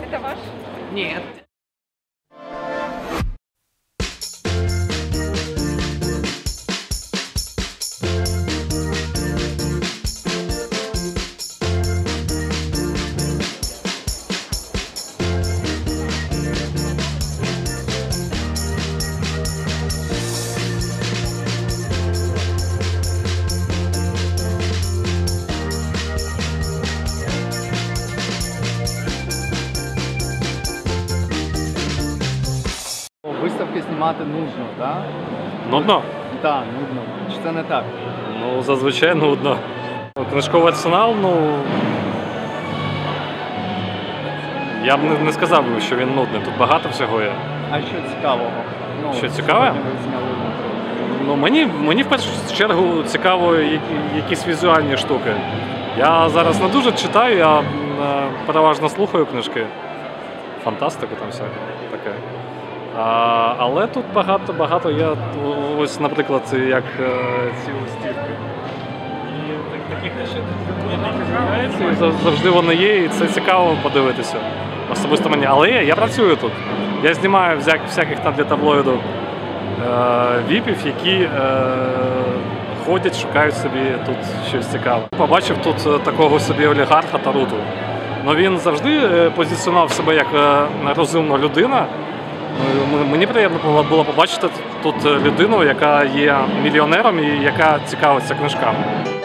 Это ваш? Нет. Виставки знімати нудно, так? Нудно? Так, нудно. Чи це не так? Ну, зазвичай нудно. Книжковий арсенал, ну... Я б не сказав, що він нудний. Тут багато всього є. А що цікавого? Ну, Що цікаве? сьогодні ви зняли внутрі. Ну, мені в першу чергу цікаво якісь візуальні штуки. Я зараз не дуже читаю, я переважно слухаю книжки. Фантастику там всяке таке. Але тут багато є, ось, наприклад, як ці листівки. І таких речей з'являється, і завжди вони є, і це цікаво подивитися. Особисто мені. Але я працюю тут. Я знімаю всяких там для таблоїду віпів, які ходять, шукають собі тут щось цікаве. Побачив тут такого собі олігарха Таруту. Ну, він завжди позиціонував себе як розумна людина. Мені приємно було побачити тут людину, яка є мільйонером і яка цікавиться книжками.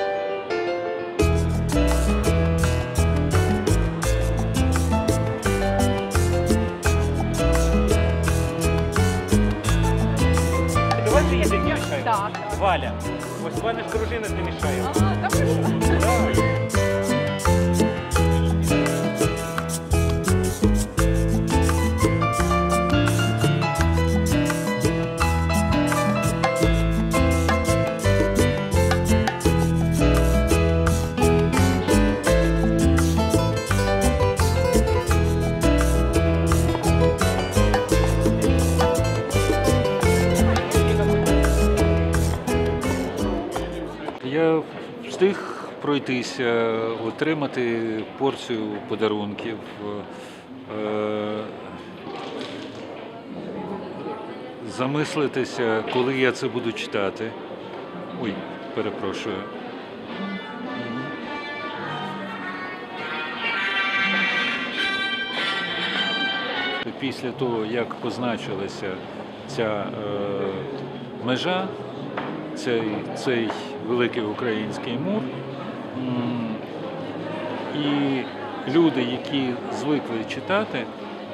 У вас же є дівчинка? Так. Валя. Ось у мене ж дружина не мішає. Ага, так і що? Я встиг пройтися, отримати порцію подарунків, замислитися, коли я це буду читати. Ой, перепрошую. Після того, як позначилася ця межа, цей великий український мур, і люди, які звикли читати,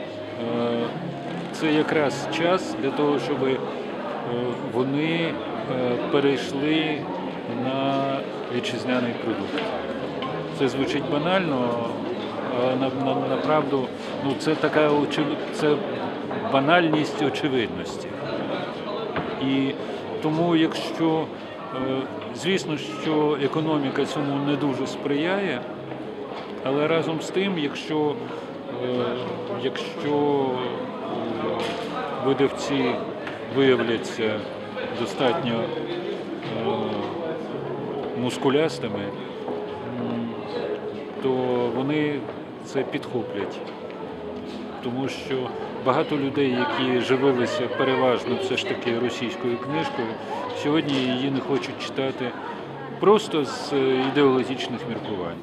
це якраз час для того, щоб вони перейшли на вітчизняний продукт. Це звучить банально, але направду це така це банальність очевидності. І тому, якщо, звісно, що економіка цьому не дуже сприяє, але разом з тим, якщо видавці виявляться достатньо мускулястими, то вони це підхоплять. Тому що багато людей, які живилися переважно все ж таки російською книжкою, сьогодні її не хочуть читати просто з ідеологічних міркувань.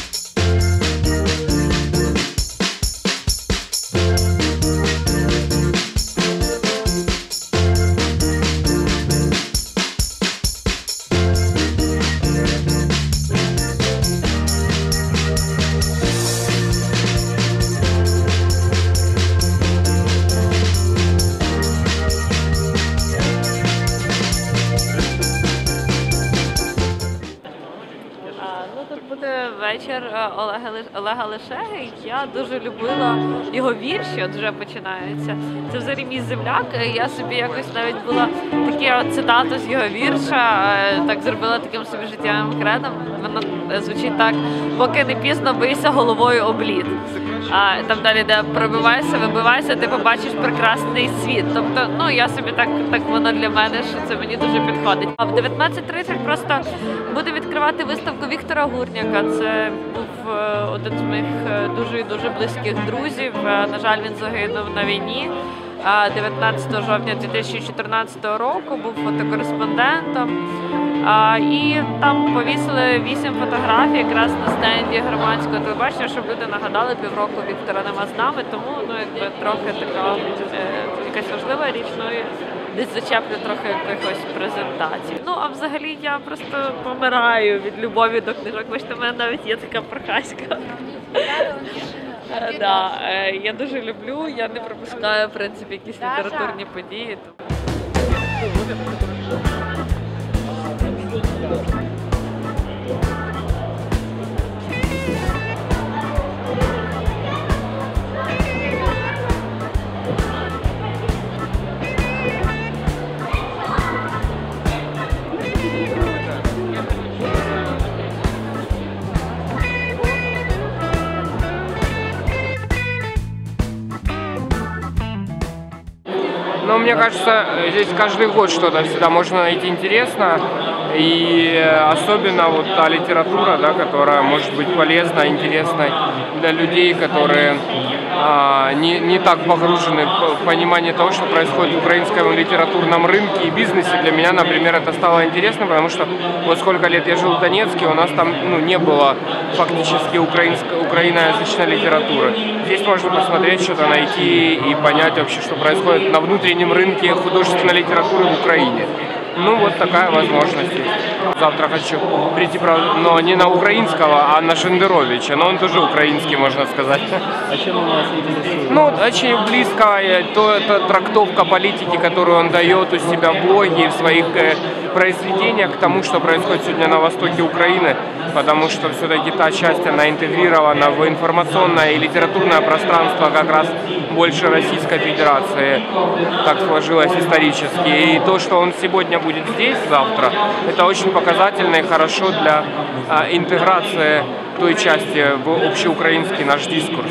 Вечір Олега Лешеги. Я дуже любила його вірші, от вже починаються. Це взагалі мій земляк. Я собі якось навіть була таке цитату з його вірша, так зробила таким собі життєвим кредом. Воно звучить так: поки не пізно, бийся головою об лід. Там далі, де пробивайся, вибивайся, ти побачиш прекрасний світ. Тобто, я собі так воно для мене, що це мені дуже підходить. А в 19:30 просто буде відкривати виставку Віктора Гурняка. Це це був один з моїх дуже і дуже близьких друзів. На жаль, він загинув на війні. 19 жовтня 2014 року був фотокореспондентом. І там повісили 8 фотографій якраз на стенді громадського телебачення, щоб люди нагадали, півроку Віктора нема з нами, тому якби трохи така якась важлива річ, і десь зачеплю трохи якихось презентацій. А взагалі я просто помираю від любові до книжок. Бачите, в мене навіть є така прохаська. Я дуже люблю, я не пропускаю в принципі якісь літературні події. Но мне кажется, здесь каждый год что-то всегда можно найти интересно, и особенно вот та литература, да, которая может быть полезна, интересной для людей, которые не так погружены в понимание того, что происходит в украинском литературном рынке и бизнесе. Для меня, например, это стало интересно, потому что вот сколько лет я жил в Донецке, у нас там не было фактически украиноязычной литературы. Здесь можно посмотреть, что-то найти и понять вообще, что происходит на внутреннем рынке художественной литературы в Украине. Вот такая возможность есть. Завтра хочу прийти, но не на украинского, а на Шендеровича. Но он тоже украинский, можно сказать. А чем он вас интересует? Очень близкая трактовка политики, которую он дает у себя в блоге, в своих произведениях, к тому, что происходит сегодня на востоке Украины, потому что все-таки та часть, она интегрирована в информационное и литературное пространство как раз больше Российской Федерации, так сложилось исторически. И то, что он сегодня будет здесь, завтра, это очень показательно и хорошо для интеграции той части в общеукраинский наш дискурс.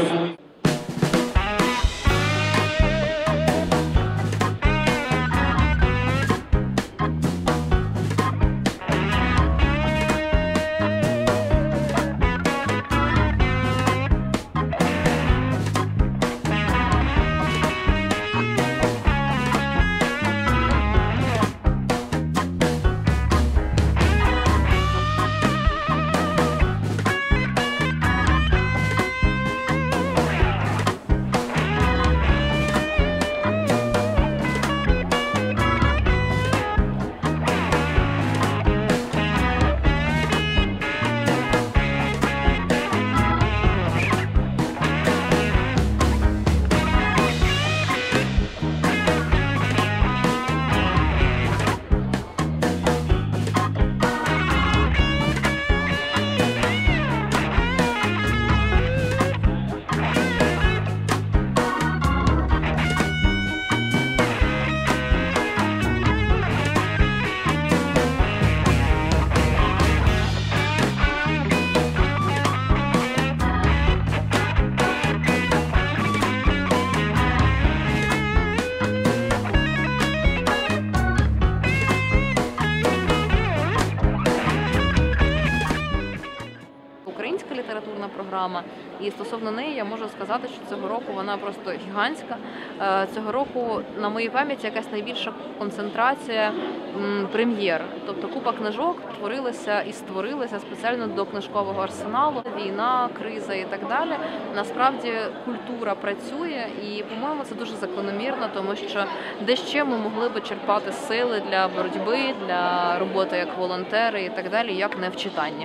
Літературна програма, і стосовно неї я можу сказати, що цього року вона просто гігантська. Цього року, на моїй пам'яті, якась найбільша концентрація прем'єр. Тобто купа книжок творилася і створилася спеціально до книжкового арсеналу. Війна, криза і так далі. Насправді культура працює і, по-моєму, це дуже закономірно, тому що де ще ми могли би черпати сили для боротьби, для роботи як волонтери і так далі, як не в читанні.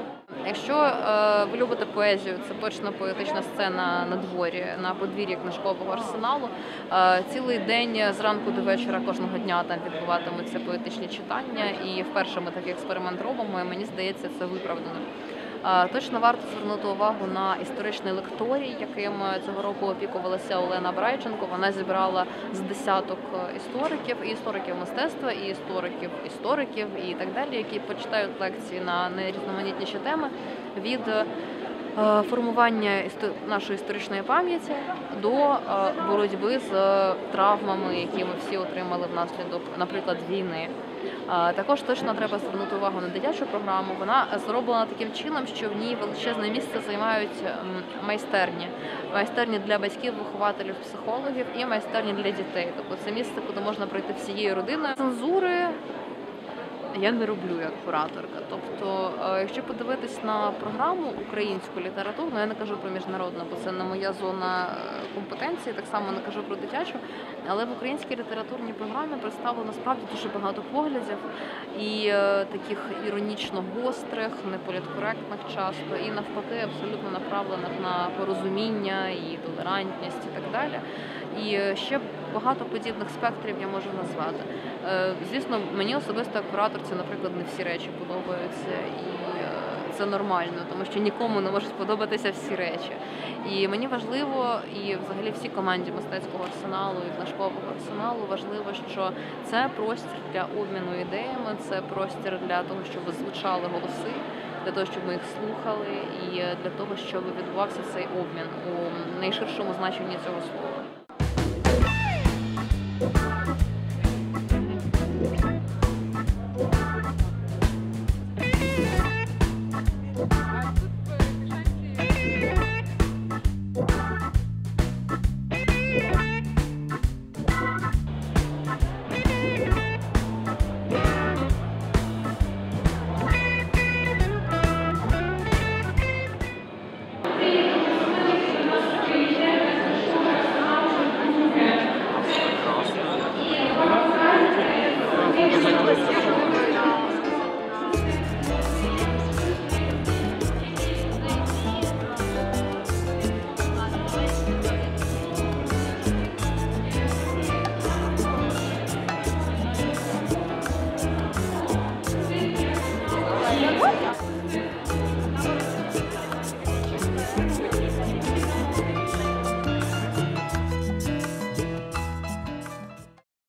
Якщо ви любите поезію, це точно поетична сцена на дворі, на подвір'ї книжкового арсеналу. Цілий день зранку до вечора кожного дня там відбуватимуться поетичні читання, і вперше ми такий експеримент робимо, і мені здається, це виправдано. Точно варто звернути увагу на історичний лекторій, яким цього року опікувалася Олена Брайченко. Вона зібрала з десяток істориків, і істориків мистецтва, і істориків, і так далі, які почитають лекції на найрізноманітніші теми від формування нашої історичної пам'яті до боротьби з травмами, які ми всі отримали внаслідок, наприклад, війни. Також точно треба звернути увагу на дитячу програму. Вона зроблена таким чином, що в ній величезне місце займають майстерні. Майстерні для батьків, вихователів, психологів і майстерні для дітей. Тобто це місце, куди можна прийти всією родиною. Цензури я не роблю як кураторка. Тобто, якщо подивитись на програму українську літературну, я не кажу про міжнародну, бо це не моя зона компетенції, так само не кажу про дитячу, але в українській літературній програмі представлено справді дуже багато поглядів і таких іронічно гострих, неполіткоректних часто, і навпаки абсолютно направлених на порозуміння і толерантність і так далі. І ще багато подібних спектрів я можу назвати. Звісно, мені особисто як кураторці, наприклад, не всі речі подобаються, і це нормально, тому що нікому не можуть подобатися всі речі. І мені важливо, і взагалі всій команді мистецького арсеналу і книжкового арсеналу важливо, що це простір для обміну ідеями, це простір для того, щоб звучали голоси, для того, щоб ми їх слухали, і для того, щоб відбувався цей обмін у найширшому значенні цього слова.